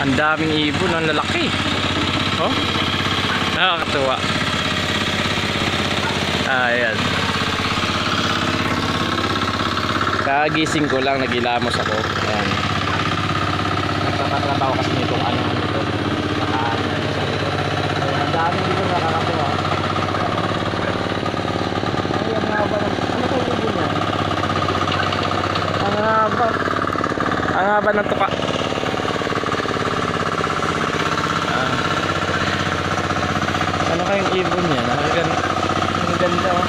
Ang daming ibon, ang lalaki. Oh, nakakatuwa. Ayan. Kagising ko lang, nagilamos ako. Ayan. Nagpapatrabaho kasi nitong ano nito. Ang daming ibon, nakakatuwa. Ay, ang haba ng... Ano kayo ibon yan? Ang haba. Ang haba ng tuka. Ano kayong ibon yan? Ang ganda oh.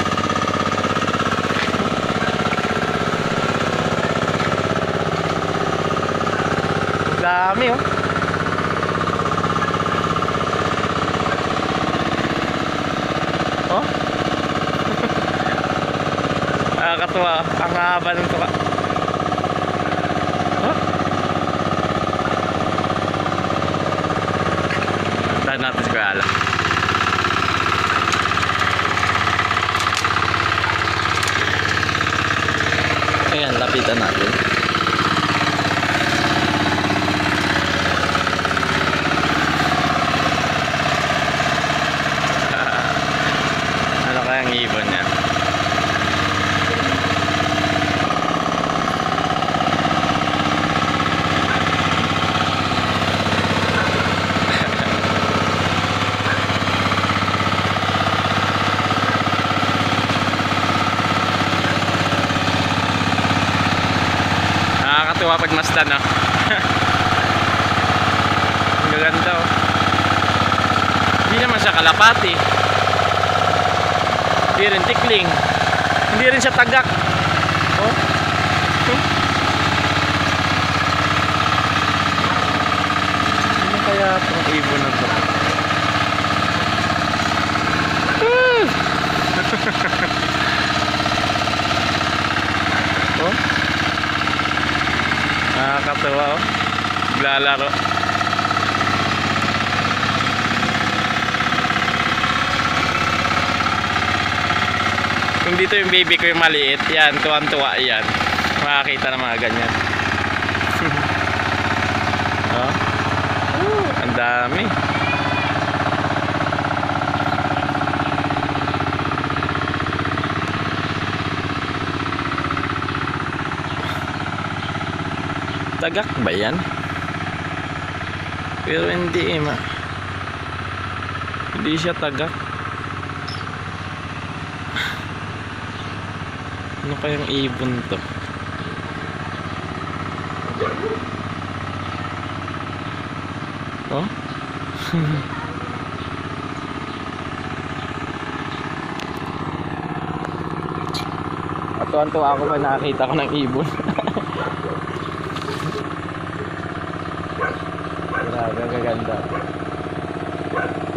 Ang dami oh. Oh? Nakakatuwa. Ang haba ng tuka. Oh? Tahan natin si Kuya Ala. Ayan, lapitan natin. Ano kayang ibon niya? Nakakatuwa pag masdan no? Ang ganda oh. Hindi naman siya kalapati, hindi rin tikling, hindi rin siya tagak oh. Ano kaya itong ibon na to? Oh, nakakatawa oh. Naglalaro. Kung dito yung baby ko yung maliit, yan, tuwan-tuwa yan. Makakita ng mga ganyan. Oh. Ang dami. Tagak ba yan? Pero hindi eh, hindi siya tagak. Ano kayang ibon to? Oh? Atuan-tuwa ako ba nakakita ko ng ibon. Grabe, gaganda.